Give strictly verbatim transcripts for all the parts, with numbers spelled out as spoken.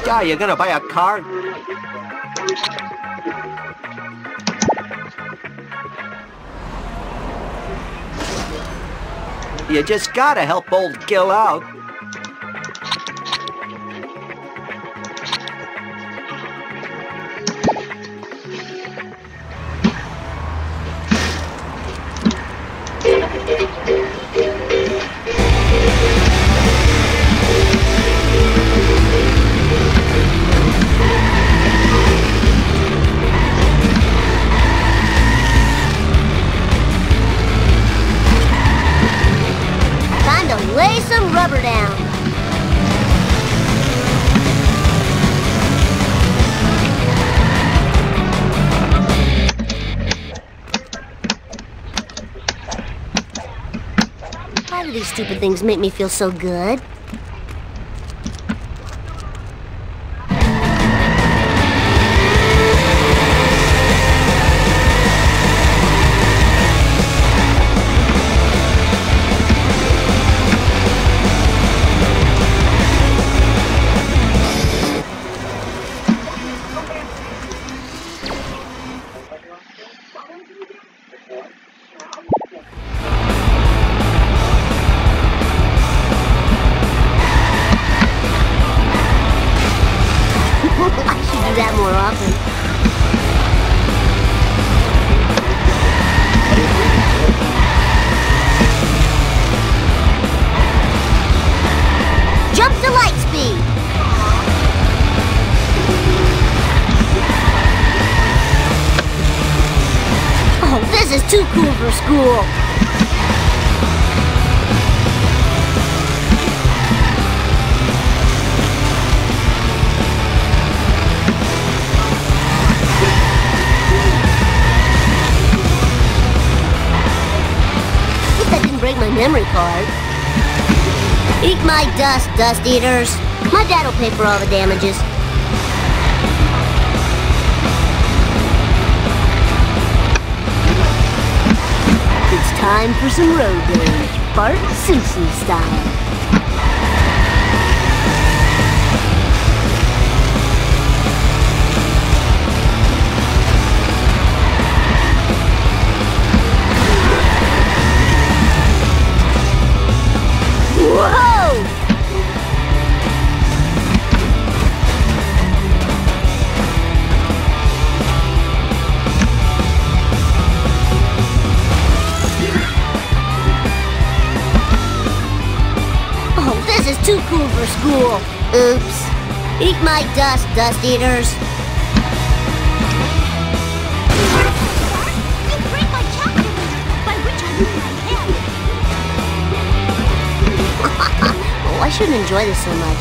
Yeah, you're gonna buy a car? You just gotta help old Gil out. Lay some rubber down. Why do these stupid things make me feel so good? This is too cool for school. Hope that didn't break my memory card. Eat my dust, dust eaters. My dad'll pay for all the damages. It's time for some road rage, Bart Simpson style. Whoa! Oh, this is too cool for school. Oops. Eat my dust, dust eaters. You break my calculator, by which I mean my head. Oh, I shouldn't enjoy this so much.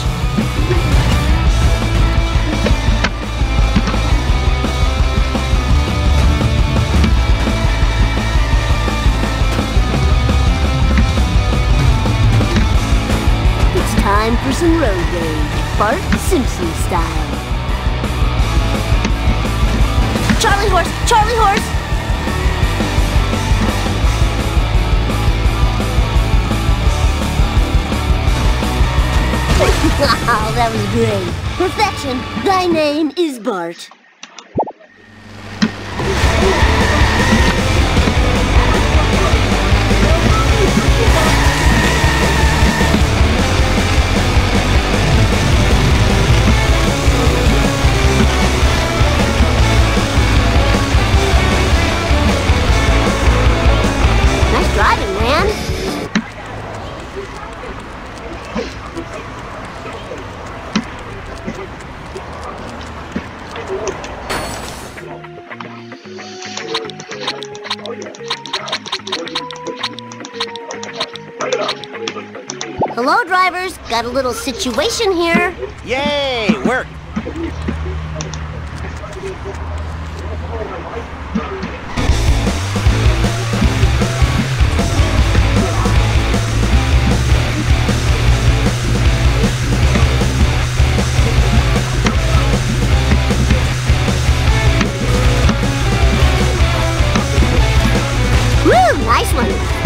It's time for some road rage, Bart Simpson style. Charlie horse! Charlie horse! Oh, that was great. Perfection. Thy name is Bart. Nice driving, man. Hello, drivers. Got a little situation here. Yay! Work! Woo! Nice one.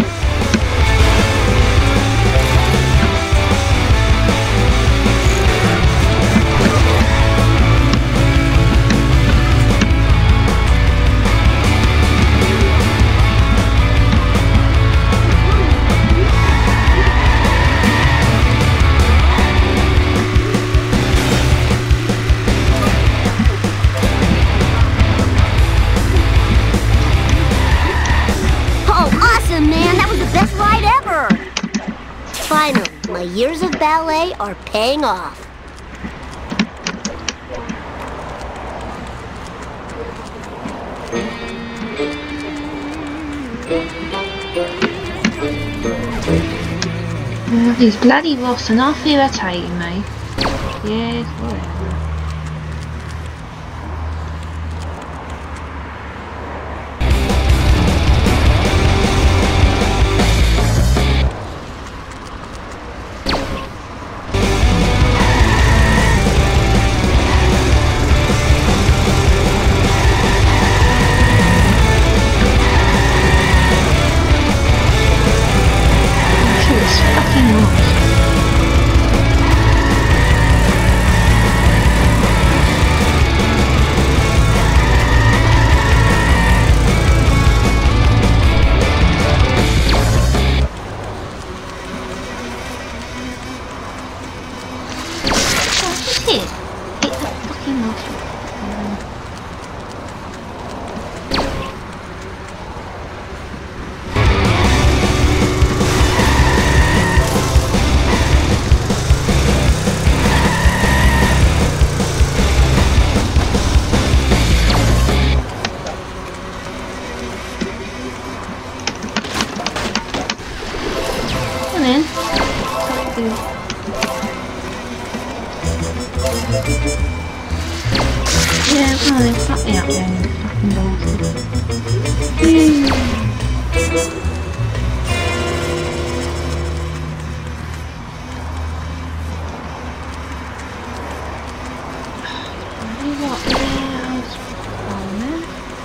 my years of ballet are paying off. Oh, these bloody wasps are not irritating me. Yes, whatever. Yeah, come on then, fuck me up then, you fucking bastard. What else? Oh, man.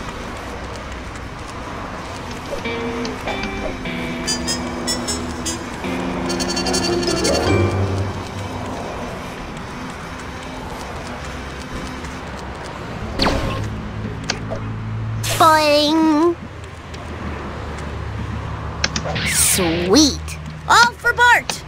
Boing! Sweet! All for Bart!